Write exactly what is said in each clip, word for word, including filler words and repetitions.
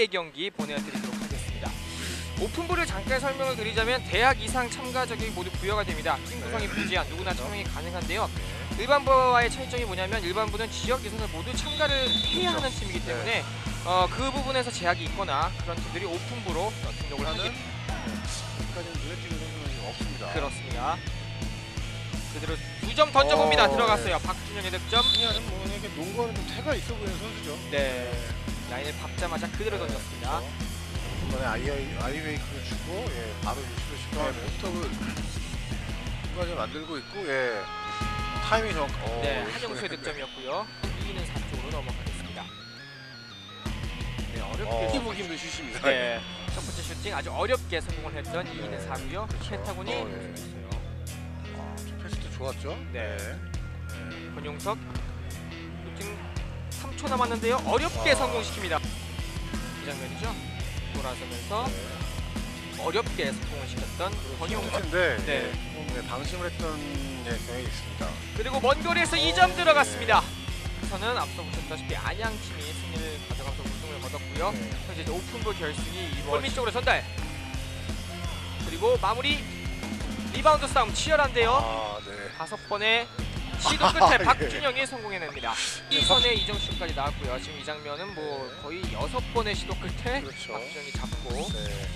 네 경기 보내드리도록 하겠습니다. 오픈부를 잠깐 설명을 드리자면 대학 이상 참가 자격이 모두 부여가 됩니다. 팀 구성이 무제한, 누구나 참여이 가능한데요. 일반부와의 차이점이 뭐냐면 일반부는 지역 예선을 모두 참가를 해야 하는 팀이기 때문에 어, 그 부분에서 제약이 있거나 그런 팀들이 오픈부로 어, 등록을 하는 여기까지는 눈에 띄는 선수는 없습니다. 그렇습니다. 그대로 두 점 던져봅니다. 어, 들어갔어요. 네. 박준영의 득점. 그냥 뭐 이게 농구하는 좀 태가 있어 보이는 선수죠. 네. 라인을 밟자마자 그대로 네, 던졌습니다. 그렇죠. 이번에 아이아이 아이웨이크를 주고 예, 바로 유수를 시도하고 포스톱을 까지 만들고 있고 예. 타이밍 정확. 어, 네, 한영수의 득점이었고요. 이는 사 쪽으로 넘어가겠습니다. 네, 어렵게 어, 보기 힘든 슛입니다. 네, 첫 번째 슈팅 아주 어렵게 성공을 했던 네. 이는 사고요. 펜타곤이 어, 네. 우승했어요. 아, 패스도 좋았죠. 네. 네. 권용석 슈팅 삼 초 남았는데요. 어렵게 아. 성공시킵니다. 이 장면이죠. 돌아서면서 네. 어렵게 성공을 시켰던 권용석. 네. 네. 네. 네. 방심을 했던 예, 경향이 있습니다. 그리고 먼 거리에서 이 점 들어갔습니다. 우선은 앞서 보셨다시피 안양팀이 승리를 가져가면서 우승을 거뒀고요. 네. 현재 이제 오픈부 결승이 골밑 쪽으로 전달. 그리고 마무리. 리바운드 싸움 치열한데요. 아, 네. 다섯 번의 시도 끝에 예. 박준영이 성공해냅니다. 이 선에 이점슛까지 나왔고요. 지금 이 장면은 뭐 거의 여섯 번의 시도 끝에 그렇죠. 박준영이 잡고. 네.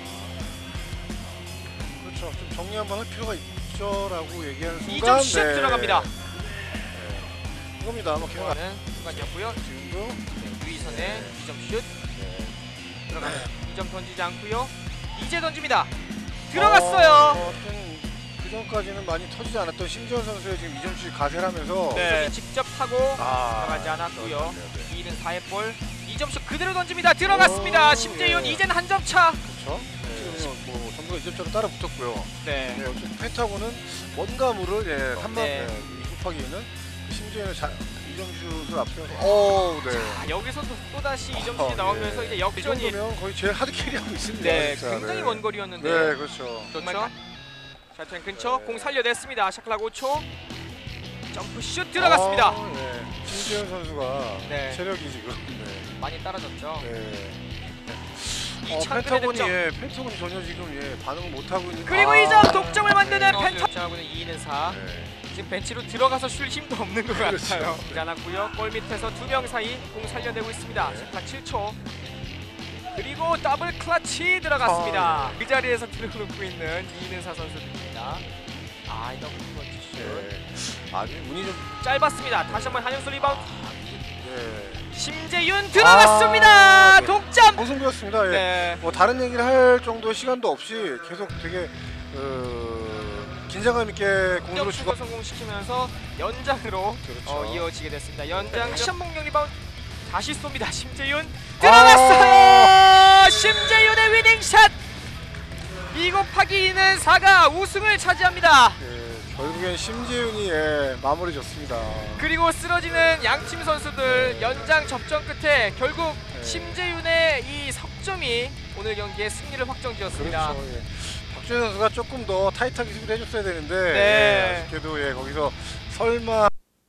그렇죠. 좀 정리 한번 할 필요가 있죠라고 얘기하는 순간 이점슛 네. 들어갑니다. 네. 이겁니다. 뭐 기회가 하는 순간이었고요. 지금도 네, 유이선의 네. 이점슛 네. 들어가면 이 점 던지지 않고요. 이제 던집니다. 들어갔어요. 어, 좀 그전까지는 많이 터지지 않았던 심지현 선수의 지금 이점슛이 가세를 하면서 네. 직접 타고 아, 들어가지 않았고요. 네, 네. 이는 사의 볼. 이 점슛 그대로 던집니다. 들어갔습니다. 오, 심재윤 예. 이젠 한 점 차. 그렇죠. 지금 뭐 전부가 이 점차로 따라 붙었고요. 네. 네, 어쨌든 펜타곤은 원가물을 예, 한번 네. 네, 이 곱하기 이는 심지어는 이 점슛을 앞서서 오, 네. 자, 여기서도 또다시 이 점슛이 어, 나오면서 예. 이제 이 역전이 정도면 거의 제일 하드 캐리하고 있습니다. 네, 진짜. 굉장히 네. 먼 거리였는데. 네, 그렇죠. 그렇죠. 샤트엔 근처 네. 공 살려냈습니다. 샤클락 오 초. 점프슛 들어갔습니다. 아, 네. 심지현 선수가 네. 체력이 지금 네. 많이 따라졌죠. 네. 어, 이창근의 펜타곤이 득점. 예, 펜타곤이 전혀 지금 예, 반응을 못 하고 있는. 그리고 아, 이 점 독점을 만드는 네. 펜타. 자하고는 이는 사. 네. 지금 벤치로 들어가서 쉴 힘도 없는 것 그렇죠. 같아요. 않았고요. 골 밑에서 두 명 사이 공 살려내고 있습니다. 네. 샤클락 칠 초. 그리고 더블 클러치 들어갔습니다. 아, 네. 그 자리에서 들어놓고 있는 이는사 선수입니다. 아, 이 더블 클러치 슛. 네. 아주 운이 좀 짧았습니다. 다시 한번 한영수 리바운드. 네. 심재윤 들어갔습니다. 아, 네. 독점. 고승부였습니다. 예. 네. 뭐 다른 얘기를 할 정도의 시간도 없이 계속 되게 어, 긴장감 있게 공으로 주고. 을 성공시키면서 연장으로 그렇죠. 어, 이어지게 됐습니다. 연장 네. 시험봉령 리바운드 다시 쏩니다. 심재윤 아. 들어갔어요. 심재윤의 위닝샷. 이 곱하기 이는 사가 우승을 차지합니다. 예, 결국엔 심지훈이 예, 마무리 졌습니다. 그리고 쓰러지는 양팀 선수들 연장 접전 끝에 결국 네. 심재윤의 이 석점이 오늘 경기의 승리를 확정지었습니다. 그렇죠. 예. 박준현 선수가 조금 더 타이트하게 수비를 해줬어야 되는데 네. 예, 아쉽게도 예, 거기서 설마.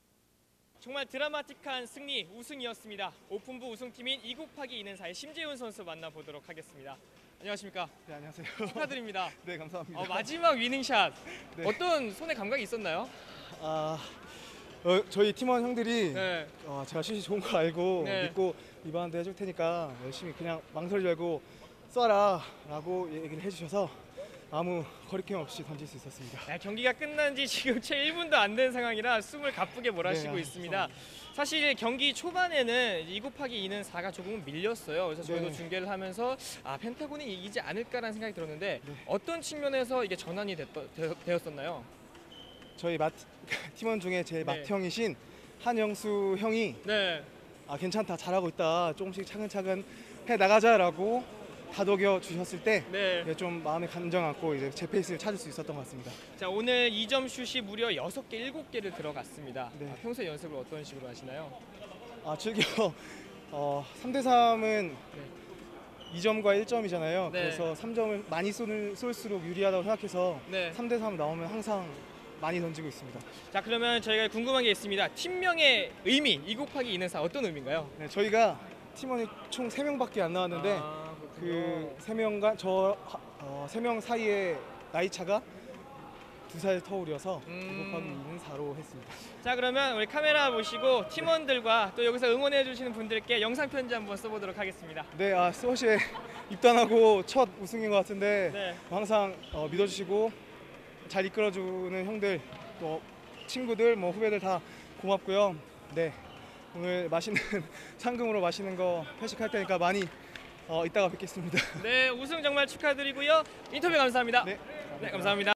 정말 드라마틱한 승리 우승이었습니다. 오픈부 우승팀인 이 곱하기 이는 사의 심재윤 선수 만나보도록 하겠습니다. 안녕하십니까? 네, 안녕하세요. 축하드립니다. 네, 감사합니다. 어, 마지막 위닝샷 네. 어떤 손의 감각이 있었나요? 아, 어, 저희 팀원 형들이 네. 어, 제가 슛이 좋은 거 알고 네. 믿고 리바운드 해줄 테니까 열심히 그냥 망설이지 말고 쏴라 라고 얘기를 해주셔서 아무 거리낌 없이 던질 수 있었습니다. 네, 경기가 끝난 지 지금 채 일 분도 안 된 상황이라 숨을 가쁘게 몰아쉬고 네, 있습니다. 사실 경기 초반에는 이 곱하기 이는 사가 조금은 밀렸어요. 그래서 저희도 네. 중계를 하면서 아 펜타곤이 이기지 않을까라는 생각이 들었는데 네. 어떤 측면에서 이게 전환이 됐, 되, 되었었나요? 저희 마, 팀원 중에 제일 네. 맏형이신 한영수 형이 네. 아, 괜찮다, 잘하고 있다, 조금씩 차근차근 해 나가자라고 다독여 주셨을 때 네. 좀 마음에 감정 안고 이제 제 페이스를 찾을 수 있었던 것 같습니다. 자, 오늘 이 점 슛이 무려 여섯 개, 일곱 개를 들어갔습니다. 네. 아, 평소에 연습을 어떤 식으로 하시나요? 아, 즐겨 어, 삼 대 삼은 네. 이 점과 일 점이잖아요. 네. 그래서 삼 점을 많이 쏠, 쏠수록 유리하다고 생각해서 네. 삼 대 삼 나오면 항상 많이 던지고 있습니다. 자, 그러면 저희가 궁금한 게 있습니다. 팀명의 의미, 이 곱하기 이는 사 어떤 의미인가요? 네, 저희가 팀원이 총 세 명밖에 안 나왔는데 아, 그 세 명과 저 세 명 사이에 나이 차가 두 살 터울이어서 음. 곱하기 이는 사로 했습니다. 자, 그러면 우리 카메라 보시고 팀원들과 또 여기서 응원해 주시는 분들께 영상 편지 한번 써보도록 하겠습니다. 네, 아 스워시에 입단하고 첫 우승인 것 같은데 네. 항상 어, 믿어주시고 잘 이끌어주는 형들 또 친구들 뭐 후배들 다 고맙고요. 네, 오늘 맛있는 상금으로 맛있는 거 회식할 테니까 많이 어, 이따가 뵙겠습니다. 네, 우승 정말 축하드리고요. 인터뷰 감사합니다. 네, 네, 감사합니다.